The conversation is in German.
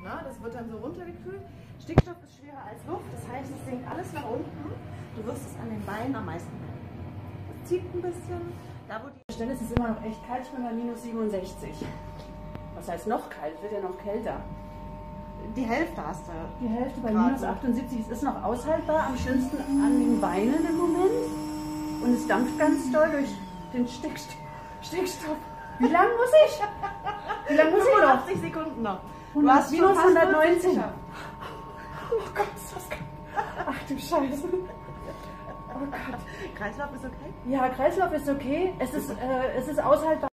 Ne? Das wird dann so runtergekühlt. Stickstoff ist schwerer als Luft, das heißt, es sinkt alles nach unten. Du wirst es an den Beinen am meisten merken. Es zieht ein bisschen. Da wo die Stelle ist es immer noch echt kalt, ich bin bei minus 67. Was heißt noch kalt? Wird ja noch kälter. Die Hälfte hast du. Die Hälfte bei Gerade. minus 78. Es ist noch aushaltbar, am schlimmsten an den Beinen im Moment. Und es dampft ganz doll durch den Stickstoff. Wie lang muss ich? Wie lange muss ich noch? 80 Sekunden noch. Du hast minus 119. geschafft. Oh Gott, ist das kalt. Ach du Scheiße. Oh Gott. Kreislauf ist okay? Ja, Kreislauf ist okay. Es ist aushaltbar.